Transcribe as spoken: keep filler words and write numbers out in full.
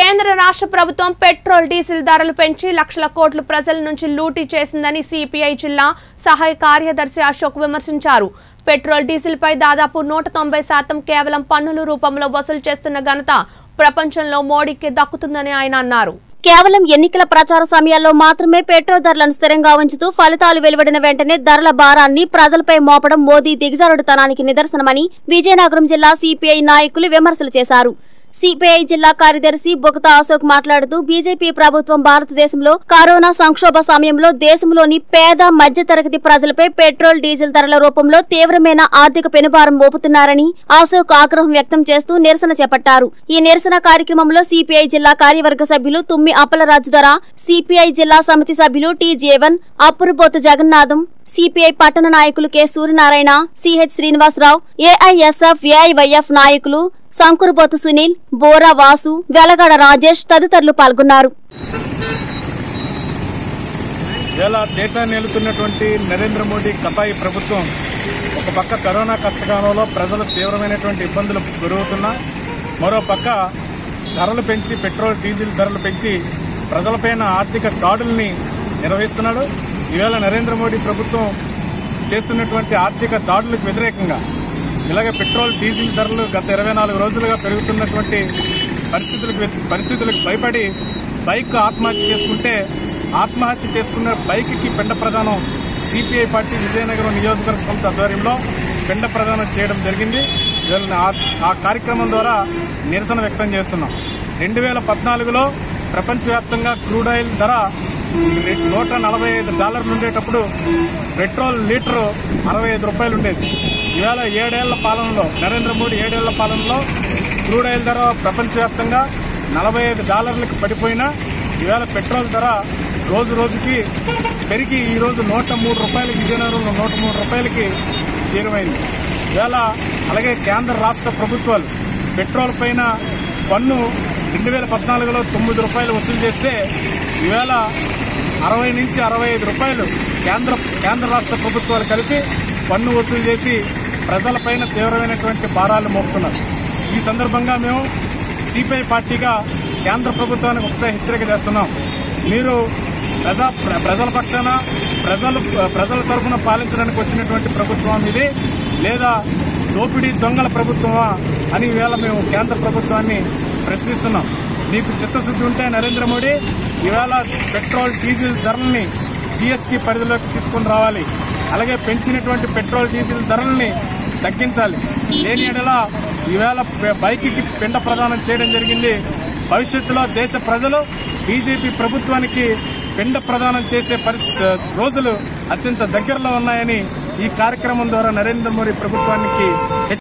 కేంద్ర రాష్ట్ర ప్రభుత్వం పెట్రోల్ డీజిల్ ధరలు పెంచి లక్షల కోట్ల ప్రజల నుంచి లూటీ చేసిందని సిపిఐ జిల్లా సహాయ కార్యదర్శి అశోక్ విమర్శించారు. పెట్రోల్ డీజిల్ పై దాదాపు నూట తొంభై శాతం కేవలం పన్నుల రూపంలో వసూలు చేస్తున్న ఘనత ప్రపంచంలో మోడీకి దక్కుతుందని ఆయన అన్నారు. కేవలం ఎన్నికల ప్రచార సమయాల్లో మాత్రమే పెట్రోల్ ధరలను స్థిరంగా ఉంచుతూ ఫలితాలు వెలువడిన వెంటనే ధరల భారాన్ని ప్రజలపై మోపడం మోదీ దిగజారుడుతనానికి నిదర్శనమని విజయనగరం జిల్లా సిపిఐ నాయకులు విమర్శలు చేశారు. సిపిఐ జిల్లా కార్యదర్శి బొగతా అశోక్ మాట్లాడుతూ బీజేపీ ప్రభుత్వం భారతదేశంలో కరోనా సంక్షోభ సమయంలో దేశంలోని పేద మధ్యతరగతి ప్రజలపై పెట్రోల్ డీజిల్ ధరల రూపంలో తీవ్రమైన ఆర్థిక పెనుభారం మోపుతున్నారని అశోక్ ఆగ్రహం వ్యక్తం చేస్తూ నిరసన చేపట్టారు. ఈ నిరసన కార్యక్రమంలో సిపిఐ జిల్లా కార్యవర్గ సభ్యులు తుమ్మి అప్పలరాజు ధర, సిపిఐ జిల్లా సమితి సభ్యులు టి జీవన్, అప్పురుబోతు జగన్నాథం, సిపిఐ పట్టణ నాయకులు K Suryanarayana, CH Srinivasarao, AISF AIYF నాయకులు శంకురుబోతు సునీల్, బోరా వాసు, వెలగడ రాజేష్ తదితరులు పాల్గొన్నారు. దేశాన్ని ఏలుతున్నటువంటి నరేంద్ర మోడీ కసాయి ప్రభుత్వం ఒక పక్క కరోనా కష్టకాలంలో ప్రజలు తీవ్రమైనటువంటి ఇబ్బందులు గురవుతున్నా, మరో పక్క ధరలు పెంచి పెట్రోల్ డీజిల్ ధరలు పెంచి ప్రజలపైన ఆర్థిక దాడుల్ని నిర్వహిస్తున్నాడు. ఈవేళ నరేంద్ర మోడీ ప్రభుత్వం చేస్తున్నటువంటి ఆర్థిక దాడులకు వ్యతిరేకంగా ఇలాగే పెట్రోల్ డీజిల్ ధరలు గత ఇరవై నాలుగు రోజులుగా పెరుగుతున్నటువంటి పరిస్థితులకు పరిస్థితులకు భయపడి బైక్ ఆత్మహత్య చేసుకుంటే ఆత్మహత్య చేసుకున్న బైక్కి పిండ ప్రదానం సిపిఐ పార్టీ విజయనగరం నియోజకవర్గ సంస్థ ఆధ్వర్యంలో పిండ ప్రదానం చేయడం జరిగింది. ఆ కార్యక్రమం ద్వారా నిరసన వ్యక్తం చేస్తున్నాం. రెండు వేల పద్నాలుగులో ప్రపంచవ్యాప్తంగా క్రూడ్ ఆయిల్ ధర నూట నలభై ఐదు డాలర్లు ఉండేటప్పుడు పెట్రోల్ లీటరు అరవై ఐదు రూపాయలు ఉండేది. ఇవాళ ఏడేళ్ల పాలనలో నరేంద్ర మోడీ ఏడేళ్ల పాలనలో క్రూడ్ ఆయిల్ ధర ప్రపంచవ్యాప్తంగా నలభై ఐదు డాలర్లకు పడిపోయినా ఇవాళ పెట్రోల్ ధర రోజు రోజుకి పెరిగి ఈరోజు నూట మూడు రూపాయలకి విజయనగరంలో నూట మూడు రూపాయలకి చేరువైంది. ఇవాళ అలాగే కేంద్ర రాష్ట్ర ప్రభుత్వాలు పెట్రోల్ పైన పన్ను రెండు వేల పద్నాలుగులో తొమ్మిది రూపాయలు వసూలు చేస్తే ఈవేళ అరవై నుంచి అరవై ఐదు రూపాయలు కేంద్ర కేంద్ర రాష్ట్ర ప్రభుత్వాలు కలిపి పన్ను వసూలు చేసి ప్రజలపైన తీవ్రమైనటువంటి భారాలు మోపుతున్నారు. ఈ సందర్భంగా మేము సిపిఐ పార్టీగా కేంద్ర ప్రభుత్వానికి ఒకటే హెచ్చరిక చేస్తున్నాం. మీరు ప్రజా ప్రజల పక్షాన ప్రజలు ప్రజల తరఫున పాలించడానికి వచ్చినటువంటి ప్రభుత్వం ఇది, లేదా దోపిడీ దొంగల ప్రభుత్వమా అని ఈవేళ మేము కేంద్ర ప్రభుత్వాన్ని ప్రశ్నిస్తున్నాం. నీకు చిత్తశుద్ధి ఉంటే నరేంద్ర మోడీ ఈవేళ పెట్రోల్ డీజిల్ ధరల్ని జీఎస్టీ పరిధిలోకి తీసుకుని రావాలి. అలాగే పెంచినటువంటి పెట్రోల్ డీజిల్ ధరల్ని తగ్గించాలి. లేని ఎడల ఈవేళ బైక్కి పిండ ప్రదానం చేయడం జరిగింది. భవిష్యత్తులో దేశ ప్రజలు బీజేపీ ప్రభుత్వానికి పిండ ప్రదానం చేసే పరిస్థితి రోజులు అత్యంత దగ్గరలో ఉన్నాయని ఈ కార్యక్రమం ద్వారా నరేంద్ర మోడీ ప్రభుత్వానికి